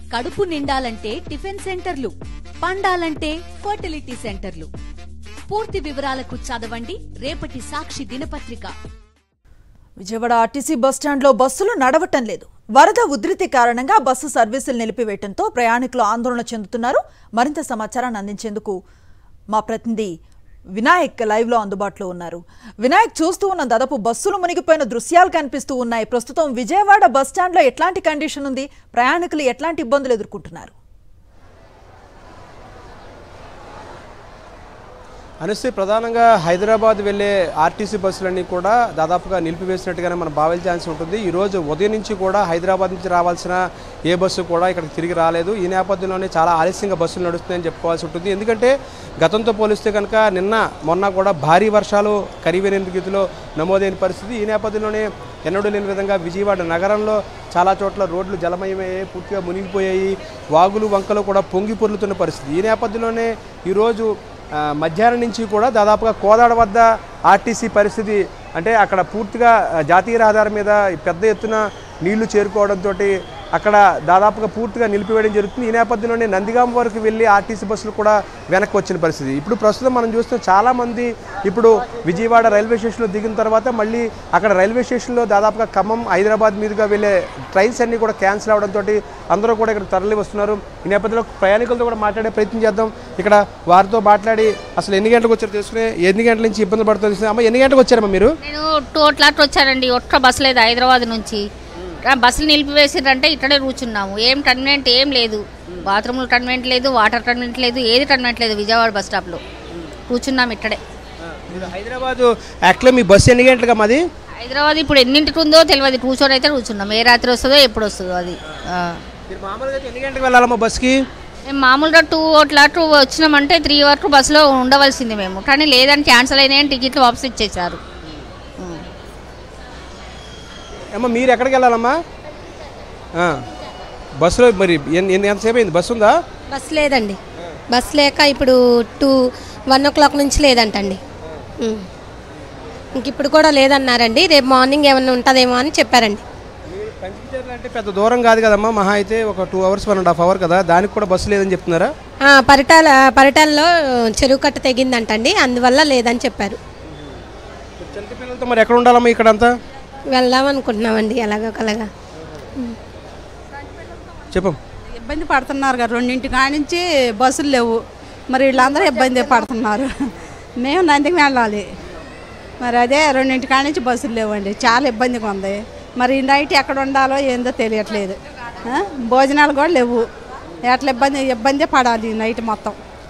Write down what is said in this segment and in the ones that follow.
కడుపు నిండాలంటే టిఫిన్ సెంటర్లు, పండాలంటే ఫర్టిలిటీ సెంటర్లు. పూర్తి వివరాలకు చదవండి రేపటి సాక్షి దినపత్రిక. విజయవాడ ఆర్టీసీ బస్టాండ్లో బస్సులు నడవటం లేదు. వరద ఉధృతి కారణంగా బస్సు సర్వీసులు నిలిపివేయడంతో ప్రయాణికులు ఆందోళన చెందుతున్నారు. మరింత సమాచారాన్ని అందించేందుకు మా ప్రతినిధి వినాయక్ లైవ్ లో అందుబాటులో ఉన్నారు. వినాయక్, చూస్తూ ఉన్న దాదాపు బస్సులు మునిగిపోయిన దృశ్యాలు కనిపిస్తూ ఉన్నాయి. ప్రస్తుతం విజయవాడ బస్టాండ్ లో ఎట్లాంటి కండిషన్ ఉంది? ప్రయాణికులు ఎట్లాంటి ఇబ్బందులు ఎదుర్కొంటున్నారు? అనుశ్రీ, ప్రధానంగా హైదరాబాద్ వెళ్లే ఆర్టీసీ బస్సులన్నీ కూడా దాదాపుగా నిలిపివేసినట్టుగానే మనం భావించాల్సి ఉంటుంది. ఈరోజు ఉదయం నుంచి కూడా హైదరాబాద్ నుంచి రావాల్సిన ఏ బస్సు కూడా ఇక్కడికి తిరిగి రాలేదు. ఈ నేపథ్యంలోనే చాలా ఆలస్యంగా బస్సులు నడుస్తున్నాయని చెప్పుకోవాల్సి ఉంటుంది. ఎందుకంటే గతంతో పోలిస్తే కనుక మొన్న కూడా భారీ వర్షాలు ఖరీవైన రీతిలో నమోదైన పరిస్థితి. ఈ నేపథ్యంలోనే ఎన్నడూ లేని విధంగా విజయవాడ నగరంలో చాలా చోట్ల రోడ్లు జలమయమయ్యాయి, పూర్తిగా మునిగిపోయాయి. వాగులు వంకలు కూడా పొంగి పొర్లుతున్న పరిస్థితి. ఈ నేపథ్యంలోనే ఈరోజు మధ్యాహ్నం నుంచి కూడా దాదాపుగా కోదాడ వద్ద ఆర్టీసీ పరిస్థితి అంటే అక్కడ పూర్తిగా జాతీయ రహదారి మీద పెద్ద ఎత్తున నీళ్లు చేరుకోవడంతో అక్కడ దాదాపుగా పూర్తిగా నిలిపివేయడం జరుగుతుంది. ఈ నేపథ్యంలోనే నందిగామ వరకు వెళ్ళి ఆర్టీసీ బస్సులు కూడా వెనక్కి వచ్చిన పరిస్థితి. ఇప్పుడు ప్రస్తుతం మనం చూస్తున్న చాలామంది ఇప్పుడు విజయవాడ రైల్వే స్టేషన్లో దిగిన తర్వాత మళ్ళీ అక్కడ రైల్వే స్టేషన్లో దాదాపుగా ఖమ్మం, హైదరాబాద్ మీదుగా వెళ్ళే ట్రైన్స్ అన్నీ కూడా క్యాన్సిల్ అవడంతో అందరూ కూడా ఇక్కడ తరలి వస్తున్నారు. ఈ నేపథ్యంలో ప్రయాణికులతో కూడా మాట్లాడే ప్రయత్నం చేద్దాం. ఇక్కడ వారితో మాట్లాడి అసలు ఎన్ని గంటలకు వచ్చారు తెలుసుకునే, ఎన్ని గంటల నుంచి ఇబ్బంది పడుతుంది. అమ్మ, ఎన్ని గంటలకు వచ్చారమ్మా మీరు? నేను 2:00 వచ్చానండి. ఒక్క బస్సు లేదు హైదరాబాద్ నుంచి. బస్సులు నిలిపివేసిరంటే ఇక్కడే కూర్చున్నాము. ఏం టర్మినెంట్ ఏం లేదు, బాత్రూమ్లో టర్మినెంట్ లేదు, వాటర్ టర్మినెంట్ లేదు, ఏది టర్మినెంట్ లేదు. విజయవాడ బస్ స్టాప్లో కూర్చున్నాము ఇక్కడే. హైదరాబాద్ యాక్చువల్లీ మీ బస్సు ఎన్ని గంటలుగా? మాది హైదరాబాద్ ఇప్పుడు ఎన్నింటికి ఉందో తెలియదు. కూర్చొని అయితే కూర్చున్నాం. ఏ రాత్రి వస్తుందో ఎప్పుడు వస్తుందో అది. మామూలుగా ఎన్ని గంటలకు వెళ్ళాలమ్మా బస్కి? మేము మామూలుగా 2:00 వచ్చినామంటే 3 వరకు బస్సులో ఉండవలసింది మేము. కానీ లేదని క్యాన్సిల్ అయినాయని టికెట్లు వాపస్ ఇచ్చేసారు. అమ్మ, మీరు ఎక్కడికి వెళ్ళాలమ్మా? బస్సులో మరి ఎంతసేపు అయింది? బస్సు ఉందా? బస్సు లేదండి. బస్సు లేక ఇప్పుడు 1 o'clock నుంచి లేదంటండి. ఇంక ఇప్పుడు కూడా లేదన్నారండి. రేపు మార్నింగ్ ఏమన్నా ఉంటుందేమో అని చెప్పారండి. అంటే పెద్ద దూరం కాదు కదమ్మా, మహా అయితే ఒక 2 hours 1.5 hours కదా, దానికి కూడా బస్సు లేదని చెప్తున్నారా? పరిటాలలో చెరువు కట్ట తెగిందంటండి, అందువల్ల లేదని చెప్పారు. చిన్నపిల్లలతో మరి ఎక్కడ ఉండాలమ్మా? ఇక్కడంతా వెళ్దాం అనుకుంటున్నామండి. ఎలాగోకలాగా చెప్పం. ఇబ్బంది పడుతున్నారు కదా, 2 కాడి నుంచి బస్సులు లేవు. మరి వీళ్ళందరూ ఇబ్బంది పడుతున్నారు. మేము నందికి వెళ్ళాలి, మరి అదే 2 కాడి నుంచి బస్సులు లేవండి. చాలా ఇబ్బందిగా ఉంది. మరి నైట్ ఎక్కడ ఉండాలో ఏందో తెలియట్లేదు. భోజనాలు కూడా లేవు. ఎట్లా ఇబ్బంది పడాలి నైట్ మొత్తం.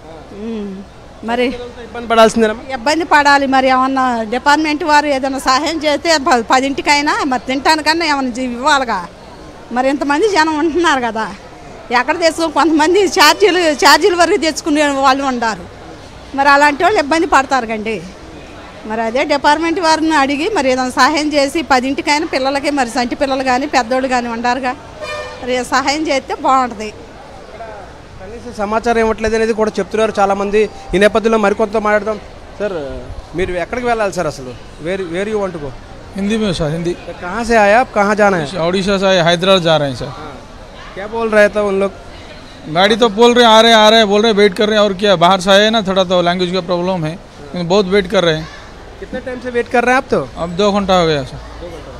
మరి ఇబ్బంది పడాలి. మరి ఏమన్నా డిపార్ట్మెంట్ వారు ఏదైనా సహాయం చేస్తే 10ంటికైనా మరి తినటానికన్నా ఏమన్నా ఇవ్వాలిగా. మరి ఇంతమంది జనం ఉంటున్నారు కదా, ఎక్కడ తెచ్చుకుని కొంతమంది ఛార్జీల వరకు తెచ్చుకునే వాళ్ళు ఉన్నారు. మరి అలాంటి వాళ్ళు ఇబ్బంది పడతారు కండి. మరి అదే డిపార్ట్మెంట్ వారిని అడిగి మరి ఏదైనా సహాయం చేసి 10ంటికైనా పిల్లలకి, మరి సంటి పిల్లలు కానీ పెద్దోళ్ళు కానీ ఉండారుగా, మరి సహాయం చేస్తే బాగుంటుంది. కనీసం సమాచారం ఇవ్వట్లేదు అనేది కూడా చెప్తున్నారు చాలామంది. ఈ నేపథ్యంలో మరికొంత మాట్లాడదాం. సార్, మీరు ఎక్కడికి వెళ్ళాలి సార్? అసలు where you want to go? Hindi में सर. हिंदी. कहाँ से आए आप? कहाँ जाना है? ओडिशा से आए, हैदराबाद जा रहे हैं सर. क्या बोल रहे थे उन लोग? गाड़ी तो बोल रहे आ रहे हैं बोल रहे वेट कर रहे हैं. और क्या, बाहर से आए ना, थोड़ा तो लैंग्वेज का प्रॉब्लम है, बहुत वेट कर रहे हैं. कितने टाइम से वेट कर रहे हैं आप? तो अब 2 घंटा हो गया సార్.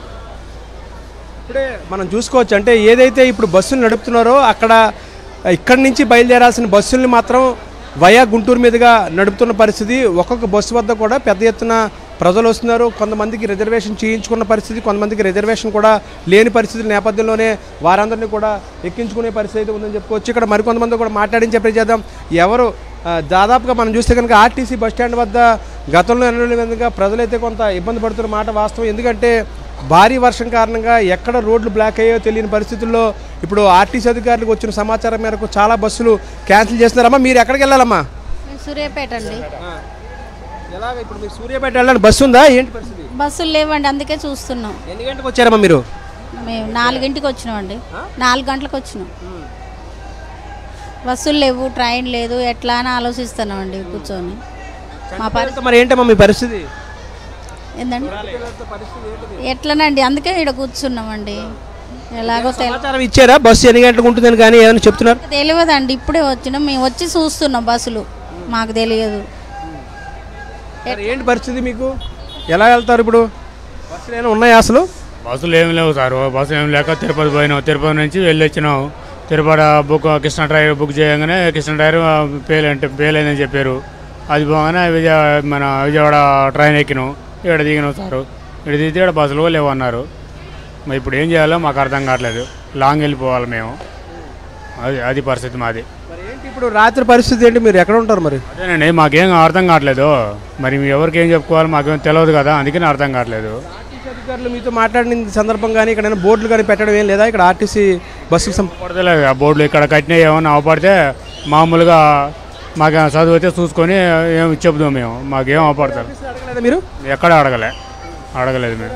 ఇప్పుడే మనం చూసుకోవచ్చు. అంటే ఏదైతే ఇప్పుడు బస్సులు నడుపుతున్నారో అక్కడ ఇక్కడి నుంచి బయలుదేరాల్సిన బస్సుల్ని మాత్రం వయా గుంటూరు మీదుగా నడుపుతున్న పరిస్థితి. ఒక్కొక్క బస్సు వద్ద కూడా పెద్ద ఎత్తున ప్రజలు వస్తున్నారు. కొంతమందికి రిజర్వేషన్ చేయించుకున్న పరిస్థితి, కొంతమందికి రిజర్వేషన్ కూడా లేని పరిస్థితుల నేపథ్యంలోనే వారందరినీ కూడా ఎక్కించుకునే పరిస్థితి ఉందని చెప్పుకోవచ్చు. ఇక్కడ మరికొంతమంది కూడా మాట్లాడించే ప్రయత్నం ఎవరు దాదాపుగా మనం చూస్తే కనుక ఆర్టీసీ బస్టాండ్ వద్ద గతంలో ఎన్నడూ విధంగా ప్రజలైతే కొంత ఇబ్బంది పడుతున్న మాట వాస్తవం. ఎందుకంటే భారీ వర్షం కారణంగా ఎక్కడ రోడ్లు బ్లాక్ అయ్యో తెలియని పరిస్థితుల్లో ఇప్పుడు ఆర్టీసీ అధికారులకు వచ్చిన సమాచారం మేరకు చాలా బస్సులు క్యాన్సిల్ చేస్తున్నారమ్మా. మీరు ఎక్కడికి వెళ్ళాలమ్మా? సూర్యాపేట అండి. ఎలాగ ఇప్పుడు మీరు సూర్యాపేట వెళ్ళాలని బస్సు ఉందా? ఏంటి పరిస్థితి? బస్సులు లేవండి, అందుకే చూస్తున్నాం. ఎన్ని గంటలకు వచ్చారమ్మా మీరు? మేము 4ంటికి వచ్చినామండి. 4 గంటలకు వచ్చినాం. బస్సులు లేవు, ట్రైన్ లేదు, ఎట్లా అని ఆలోచిస్తున్నామండి కూర్చొని. మా పరిస్థితి మరి ఏంటమ్మా మీ పరిస్థితి? ఏంటండి ఎట్లనండి, అందుకే ఇక్కడ కూర్చున్నామండి. ఎలాగో సమాచారం ఇచ్చారా బస్సు ఎన్ని గంటలకు ఉంటుందని కానీ ఏమైనా చెప్తున్నారు? తెలియదండి, ఇప్పుడే వచ్చినాం, మేము వచ్చి చూస్తున్నాం బస్సులు, మాకు తెలియదు. ఏంటి పరిస్థితి మీకు? ఎలా వెళ్తారు ఇప్పుడు? బస్సులు ఏమైనా ఉన్నాయా అసలు? బస్సులు ఏమి లేవు సార్, బస్సు ఏమి లేక తిరుపతి పోయినాం, తిరుపతి నుంచి వెళ్ళి వచ్చినాం. తిరుపతి కృష్ణ ట్రైన్ బుక్ చేయగానే కృష్ణ ట్రైన్ ఫెయిల్ అయిందని చెప్పారు. అది పోగానే విజయవాడ ట్రైన్ ఎక్కినాం, ఇక్కడ దిగినాం సార్. ఇక్కడ దిగితే ఇక్కడ బస్సులు లేవు అన్నారు. మరి ఇప్పుడు ఏం చేయాలో మాకు అర్థం కావట్లేదు, లాంగ్ వెళ్ళిపోవాలి మేము, అది పరిస్థితి మాది. ఇప్పుడు రాత్రి పరిస్థితి ఏంటి? మీరు ఎక్కడ ఉంటారు మరి? అదేనండి, మాకేం అర్థం కావట్లేదు. మరి ఎవరికి ఏం చెప్పుకోవాలి మాకేం తెలియదు కదా, అందుకని అర్థం కావట్లేదు. అధికారులు మీతో మాట్లాడిన సందర్భం కానీ ఇక్కడ బోర్డులు కానీ పెట్టడం ఏం లేదా? ఇక్కడ ఆర్టీసీ బస్సులు పడతలేదు ఆ బోర్డులు, ఇక్కడ కట్టినవి ఏమన్నా అవపడితే మామూలుగా మాకు చదువు అయితే చూసుకొని ఏం చెబుదాం మేము, మాకేం అవపడతారు. మీరు ఎక్కడ అడగలేదు మేము,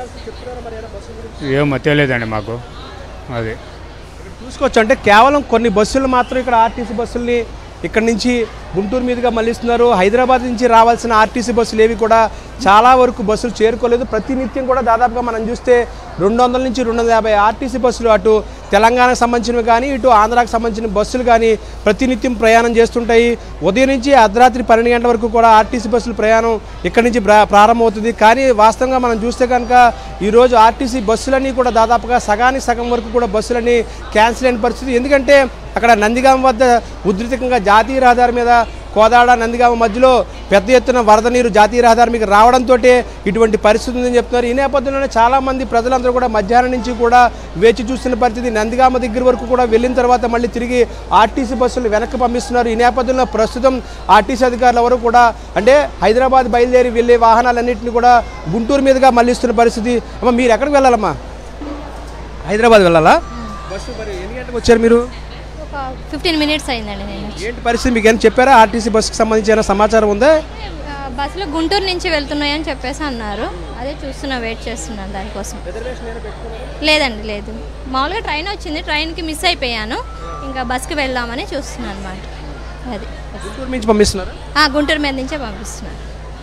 ఏం తెలియదండి మాకు. అది చూసుకోవచ్చు. అంటే కేవలం కొన్ని బస్సులు మాత్రం ఇక్కడ ఆర్టీసీ బస్సుల్ని ఇక్కడ నుంచి గుంటూరు మీదుగా మళ్ళిస్తున్నారు. హైదరాబాద్ నుంచి రావాల్సిన ఆర్టీసీ బస్సులు ఏవి కూడా చాలా వరకు బస్సులు చేరుకోలేదు. ప్రతినిత్యం కూడా దాదాపుగా మనం చూస్తే 200 నుంచి 250 ఆర్టీసీ బస్సులు అటు తెలంగాణకు సంబంధించినవి కానీ ఇటు ఆంధ్రాకు సంబంధించిన బస్సులు కానీ ప్రతినిత్యం ప్రయాణం చేస్తుంటాయి. ఉదయం నుంచి అర్ధరాత్రి 12 గంటల వరకు కూడా ఆర్టీసీ బస్సులు ప్రయాణం ఇక్కడి నుంచి ప్రారంభమవుతుంది. కానీ వాస్తవంగా మనం చూస్తే కనుక ఈరోజు ఆర్టీసీ బస్సులన్నీ కూడా దాదాపుగా సగానికి సగం వరకు కూడా బస్సులన్నీ క్యాన్సిల్ అయిన పరిస్థితి. ఎందుకంటే అక్కడ నందిగామ వద్ద ఉధృతంగా జాతీయ రహదారి మీద కోదాడ నందిగామ మధ్యలో పెద్ద ఎత్తున వరద నీరు జాతీయ రహదారి మీకు రావడంతో ఇటువంటి పరిస్థితి ఉందని చెప్తున్నారు. ఈ నేపథ్యంలోనే చాలామంది ప్రజలందరూ కూడా మధ్యాహ్నం నుంచి కూడా వేచి చూస్తున్న పరిస్థితి. నందిగామ దగ్గర వరకు కూడా వెళ్ళిన తర్వాత మళ్ళీ తిరిగి ఆర్టీసీ బస్సులు వెనక్కి పంపిస్తున్నారు. ఈ నేపథ్యంలో ప్రస్తుతం ఆర్టీసీ అధికారులు ఎవరు కూడా అంటే హైదరాబాద్ బయలుదేరి వెళ్ళే వాహనాలన్నింటినీ కూడా గుంటూరు మీదుగా మళ్ళిస్తున్న పరిస్థితి. అమ్మ మీరు ఎక్కడికి వెళ్ళాలమ్మా? హైదరాబాద్ వెళ్ళాలా? బస్సు మరి ఎన్ని గంటలకు వచ్చారు మీరు? 15 మినిట్స్ అయిందండి. నేను ఏంటి పరిస్థితి మీకు ఏమైనా చెప్పారా? ఆర్టీసీ బస్సుకి సంబంధించిన సమాచారం ఉందా? బస్సులో గుంటూరు నుంచి వెళ్తున్నాయని చెప్పేసి అన్నారు, అదే చూస్తున్నా, వెయిట్ చేస్తున్నాను దానికోసం. లేదండి, లేదు. మామూలుగా ట్రైన్ వచ్చింది, ట్రైన్కి మిస్ అయిపోయాను, ఇంకా బస్కి వెళ్దామని చూస్తున్నాను అనమాట. అది గుంటూరు నుంచి పంపిస్తున్నారు? గుంటూరు మీద నుంచే పంపిస్తున్నారు.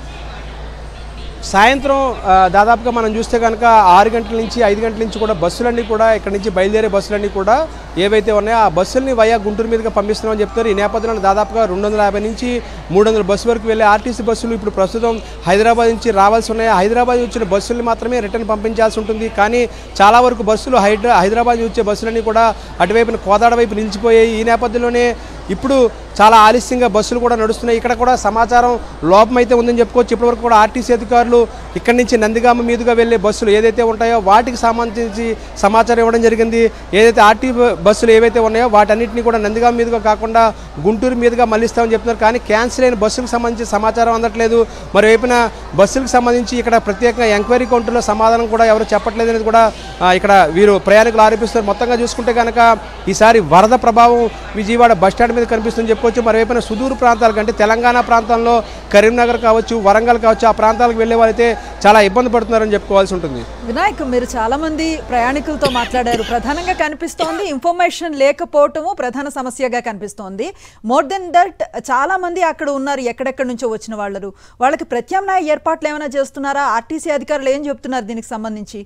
సాయంత్రం దాదాపుగా మనం చూస్తే కనుక 6 గంటల నుంచి 5 గంటల నుంచి కూడా బస్సులన్నీ కూడా ఇక్కడ నుంచి బయలుదేరే బస్సులన్నీ కూడా ఏవైతే ఉన్నాయో ఆ బస్సుల్ని వయా గుంటూరు మీదుగా పంపిస్తున్నామని చెప్తారు. ఈ నేపథ్యంలో దాదాపుగా 250 నుంచి 300 బస్సు వరకు వెళ్ళే ఆర్టీసీ బస్సులు ఇప్పుడు ప్రస్తుతం హైదరాబాద్ నుంచి రావాల్సి ఉన్నాయి. హైదరాబాద్ వచ్చిన బస్సుల్ని మాత్రమే రిటర్న్ పంపించాల్సి ఉంటుంది. కానీ చాలా వరకు బస్సులు హైదరాబాద్ వచ్చే బస్సులన్నీ కూడా అటువైపున కోదాడ వైపు నిలిచిపోయాయి. ఈ నేపథ్యంలోనే ఇప్పుడు చాలా ఆలస్యంగా బస్సులు కూడా నడుస్తున్నాయి. ఇక్కడ కూడా సమాచారం లోపం అయితే ఉందని చెప్పుకోవచ్చు. ఇప్పటివరకు కూడా ఆర్టీసీ అధికారులు ఇక్కడి నుంచి నందిగామ మీదుగా వెళ్ళే బస్సులు ఏదైతే ఉంటాయో వాటికి సంబంధించి సమాచారం ఇవ్వడం జరిగింది. ఏదైతే ఆర్టీ బస్సులు ఏవైతే ఉన్నాయో వాటన్నిటిని కూడా నందిగామ మీదుగా కాకుండా గుంటూరు మీదుగా మళ్ళిస్తామని చెప్తున్నారు. కానీ క్యాన్సిల్ అయిన బస్సులకు సంబంధించి సమాచారం అందట్లేదు. మరోవైపున బస్సులకు సంబంధించి ఇక్కడ ప్రత్యేకంగా ఎంక్వైరీ కౌంటర్లో సమాధానం కూడా ఎవరు చెప్పట్లేదు అనేది కూడా ఇక్కడ వీరు ప్రయాణికులు ఆరోపిస్తారు. మొత్తంగా చూసుకుంటే కనుక ఈసారి వరద ప్రభావం విజయవాడ బస్టాండ్ మీద కనిపిస్తుందని చెప్పుకోవచ్చు. మరోవైపున సుదూర ప్రాంతాలకు అంటే తెలంగాణ ప్రాంతంలో కరీంనగర్ కావచ్చు, వరంగల్ కావచ్చు, ఆ ప్రాంతాలకు వెళ్ళే వాళ్ళైతే చాలా ఇబ్బంది పడుతున్నారని చెప్పుకోవాల్సి ఉంటుంది. వినాయక్, మీరు చాలా మంది ప్రయాణికులతో మాట్లాడారు. ప్రధానంగా కనిపిస్తోంది ఇన్ఫర్మేషన్ లేకపోవటము ప్రధాన సమస్యగా కనిపిస్తోంది. మోర్ దెన్ దట్ చాలా మంది అక్కడ ఉన్నారు, ఎక్కడెక్కడి నుంచో వచ్చిన వాళ్ళకి ప్రత్యామ్నాయ ఏర్పాట్లు ఏమైనా చేస్తున్నారా? ఆర్టీసీ అధికారులు ఏం చెప్తున్నారు దీనికి సంబంధించి?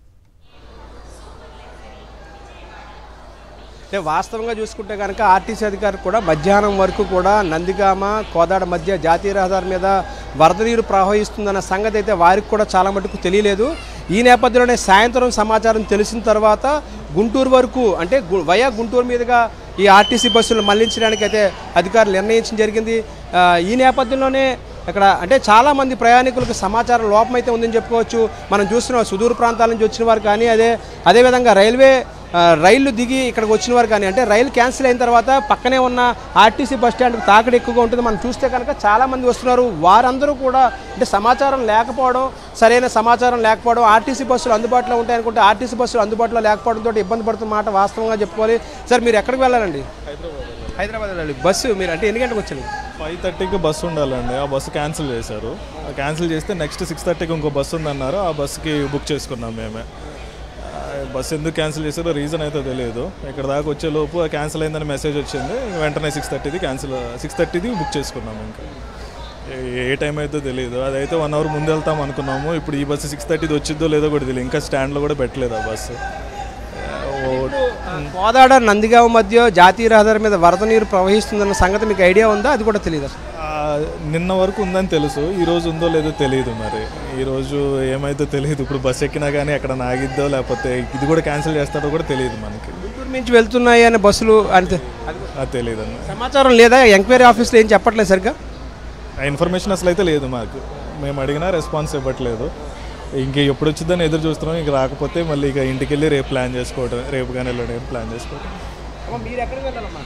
అంటే వాస్తవంగా చూసుకుంటే కనుక ఆర్టీసీ అధికారులు కూడా మధ్యాహ్నం వరకు కూడా నందిగామ కోదాడ మధ్య జాతీయ రహదారి మీద వరద నీరు ప్రవహిస్తుందన్న సంగతి అయితే వారికి కూడా చాలా మటుకు తెలియలేదు. ఈ నేపథ్యంలోనే సాయంత్రం సమాచారం తెలిసిన తర్వాత గుంటూరు వరకు అంటే వయా గుంటూరు మీదుగా ఈ ఆర్టీసీ బస్సులు మళ్లించడానికి అయితే అధికారులు నిర్ణయించడం జరిగింది. ఈ నేపథ్యంలోనే ఇక్కడ అంటే చాలామంది ప్రయాణికులకు సమాచారం లోపం అయితే ఉందని చెప్పుకోవచ్చు. మనం చూస్తున్నాం సుదూర ప్రాంతాల నుంచి వచ్చిన వారు కానీ అదేవిధంగా రైళ్లు దిగి ఇక్కడికి వచ్చిన వారు కానీ అంటే రైలు క్యాన్సిల్ అయిన తర్వాత పక్కనే ఉన్న ఆర్టీసీ బస్ స్టాండ్కి తాకిడి ఎక్కువగా ఉంటుంది. మనం చూస్తే కనుక చాలామంది వస్తున్నారు. వారందరూ కూడా అంటే సమాచారం లేకపోవడం, సరైన సమాచారం లేకపోవడం, ఆర్టీసీ బస్సులు అందుబాటులో ఉంటాయనుకుంటే ఆర్టీసీ బస్సులు అందుబాటులో లేకపోవడంతో ఇబ్బంది పడుతున్న మాట వాస్తవంగా చెప్పుకోవాలి. సార్ మీరు ఎక్కడికి వెళ్ళాలండి? హైదరాబాద్ వెళ్ళాలి. బస్సు మీరు అంటే ఎన్ని గంటలకు వచ్చింది? 5:30కి బస్సు ఉండాలండి. ఆ బస్సు క్యాన్సిల్ చేశారు. క్యాన్సిల్ చేస్తే నెక్స్ట్ 6:30కి ఇంకో బస్సు ఉందన్నారు. ఆ బస్సుకి బుక్ చేసుకున్నాం మేమే. బస్సు ఎందుకు క్యాన్సిల్ చేశారో రీజన్ అయితే తెలియదు. ఇక్కడ దాకా వచ్చేలోపు క్యాన్సిల్ అయిందని మెసేజ్ వచ్చింది. వెంటనే 6:30ది బుక్ చేసుకున్నాము. ఇంకా ఏ టైం అయితే తెలియదు. అదైతే 1 అవర్ ముందు వెళ్తాం అనుకున్నాము. ఇప్పుడు ఈ బస్సు 6:30ది వచ్చిందో లేదో కూడా తెలియదు. ఇంకా స్టాండ్లో కూడా పెట్టలేదు ఆ బస్సు. కోదాడ నందిగామ మధ్య జాతీయ రహదారి మీద వరద నీరు ప్రవహిస్తుందన్న సంగతి మీకు ఐడియా ఉందా? అది కూడా తెలియదు. నిన్న వరకు ఉందని తెలుసు, ఈరోజు ఉందో లేదో తెలియదు. మరి ఈరోజు ఏమైతే తెలియదు. ఇప్పుడు బస్సు ఎక్కినా కానీ అక్కడ ఆగిద్దో లేకపోతే ఇది కూడా క్యాన్సిల్ చేస్తాడో కూడా తెలియదు మనకి. గుంటూరు నుంచి వెళ్తున్నాయి అనే బస్సులు అంటే అది తెలియదు అన్న. సమాచారం లేదా? ఎంక్వైరీ ఆఫీస్లో ఏం చెప్పట్లేదు సరిగ్గా? ఇన్ఫర్మేషన్ అసలు అయితే లేదు మాకు. మేము అడిగినా రెస్పాన్స్ ఇవ్వట్లేదు. ఇంక ఎప్పుడు వచ్చిందని ఎదురు చూస్తున్నాం. ఇంక రాకపోతే మళ్ళీ ఇక ఇంటికి వెళ్ళి రేపు ప్లాన్ చేసుకోవటం, రేపు కానీ వెళ్ళడం ప్లాన్ చేసుకోవటం. మీరు ఎక్కడికి వెళ్ళాలమ్మా?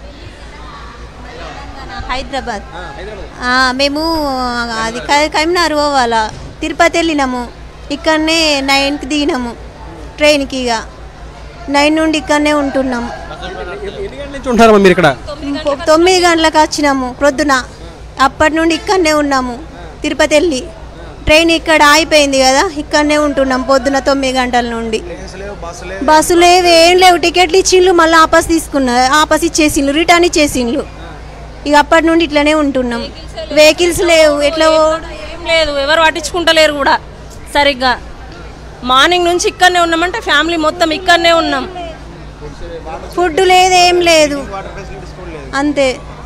హైదరాబాద్. మేము అది కరీంనగర్ పోవాలా, తిరుపతి వెళ్ళినాము. ఇక్కడనే 9కి దిగినాము ట్రైన్కి. ఇక 9 నుండి ఇక్కడనే ఉంటున్నాము. ఎన్ని గంటల నుంచి ఉంటారమ్మా మీరు ఇక్కడ? 9 గంటలకు వచ్చినాము ప్రొద్దున. అప్పటి నుండి ఇక్కడనే ఉన్నాము. తిరుపతి వెళ్ళి ట్రైన్ ఇక్కడ ఆగిపోయింది కదా, ఇక్కడనే ఉంటున్నాం పొద్దున 9 గంటల నుండి. బస్సులు ఏం లేవు. టికెట్లు ఇచ్చిండ్రు, మళ్ళీ ఆపస్ ఇచ్చేసిండ్రు, రిటర్న్ ఇచ్చేసిండ్రు. ఇక అప్పటి నుండి ఇట్లనే ఉంటున్నాం. వెహికల్స్ లేవు, ఎట్లా ఏం లేదు, ఎవరు పట్టించుకుంటలేరు కూడా సరిగ్గా. మార్నింగ్ నుంచి ఇక్కడనే ఉన్నామంటే ఫ్యామిలీ మొత్తం ఇక్కడనే ఉన్నాం. ఫుడ్ లేదు, ఏం లేదు, అంతే,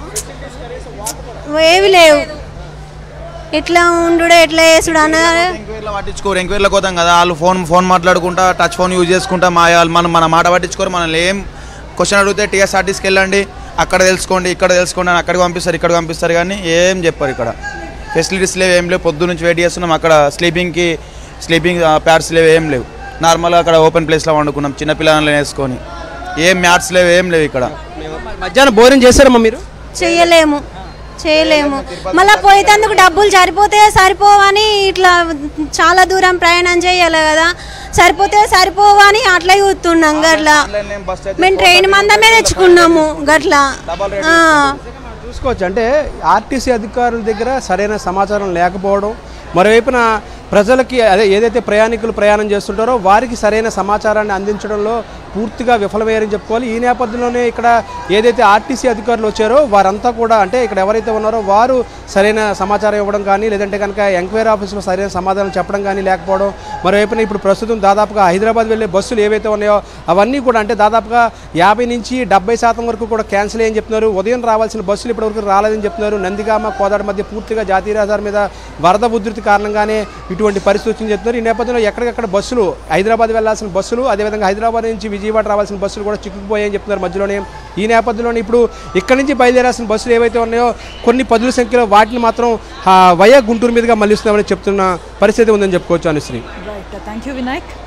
ఏవి లేవు. ఎట్లా ఉండు ఎట్లా చేసుడు అన్నది ఎంక్వైరీలో పట్టించుకోరు. ఎంక్వైరీలో పోతాం కదా, వాళ్ళు ఫోన్ మాట్లాడుకుంటా టచ్ ఫోన్ యూజ్ చేసుకుంటా మన మాట పట్టించుకోరు. మనల్ని ఏం క్వశ్చన్ అడిగితే టీఎస్ఆర్టీసీకి వెళ్ళండి, అక్కడ తెలుసుకోండి, ఇక్కడ తెలుసుకోండి అని అక్కడికి పంపిస్తారు, ఇక్కడికి పంపిస్తారు, కానీ ఏం చెప్పారు. ఇక్కడ ఫెసిలిటీస్ లేవు, ఏం లేవు. పొద్దు నుంచి వెయిట్ చేస్తున్నాం. అక్కడ స్లీపింగ్ ప్యాడ్స్ లేవు, ఏం లేవు. నార్మల్గా అక్కడ ఓపెన్ ప్లేస్లో వండుకున్నాం, చిన్నపిల్లలను వేసుకొని. ఏం మ్యాట్స్ లేవు, ఏం లేవు. ఇక్కడ మధ్యాహ్నం భోజనం చేశారమ్మా మీరు? చేయలేము. మళ్ళీ పోయేందుకు డబ్బులు సరిపోవని ఇట్లా చాలా దూరం ప్రయాణం చేయాలి కదా, సరిపోవని అట్లా చూస్తున్నాం. గట్లా మేము ట్రైన్ మందమే తెచ్చుకున్నాము. గట్లా చూసుకోవచ్చు. అంటే ఆర్టీసీ అధికారుల దగ్గర సరైన సమాచారం లేకపోవడం, మరోవైపున ప్రజలకి ఏదైతే ప్రయాణికులు ప్రయాణం చేస్తుంటారో వారికి సరైన సమాచారాన్ని అందించడంలో పూర్తిగా విఫలమయ్యారని చెప్పుకోవాలి. ఈ నేపథ్యంలోనే ఇక్కడ ఏదైతే ఆర్టీసీ అధికారులు వచ్చారో వారంతా కూడా, అంటే ఇక్కడ ఎవరైతే ఉన్నారో వారు సరైన సమాచారం ఇవ్వడం కానీ, లేదంటే కనుక ఎంక్వైరీ ఆఫీసులో సరైన సమాధానం చెప్పడం కానీ లేకపోవడం. మరోవైపున ఇప్పుడు ప్రస్తుతం దాదాపుగా హైదరాబాద్ వెళ్ళే బస్సులు ఏవైతే ఉన్నాయో అవన్నీ కూడా, అంటే దాదాపుగా 50 నుంచి 70% వరకు కూడా క్యాన్సిల్ అయ్యని చెప్తున్నారు. ఉదయం రావాల్సిన బస్సులు ఇప్పటివరకు రాలేదని చెప్తున్నారు. నందిగామ కోదాడ మధ్య పూర్తిగా జాతీయ రహదారి మీద వరద ఉధృతి కారణంగానే ఇటువంటి పరిస్థితి వచ్చిందని చెప్తున్నారు. ఈ నేపథ్యంలో ఎక్కడికక్కడ బస్సులు, హైదరాబాద్ వెళ్లాల్సిన బస్సులు, అదేవిధంగా హైదరాబాద్ నుంచి విజయవాడ రావాల్సిన బస్సులు కూడా చిక్కుకుపోయాయని చెప్తున్నారు మధ్యలోనే. ఈ నేపథ్యంలోనే ఇప్పుడు ఇక్కడి నుంచి బయలుదేరాల్సిన బస్సులు ఏవైతే ఉన్నాయో కొన్ని పదుల సంఖ్యలో వాటిని మాత్రం వయా గుంటూరు మీదుగా మళ్లిస్తున్నామని చెప్తున్న పరిస్థితి ఉందని చెప్పుకోవచ్చు. అనుశ్రీ. Thank you Vinayak.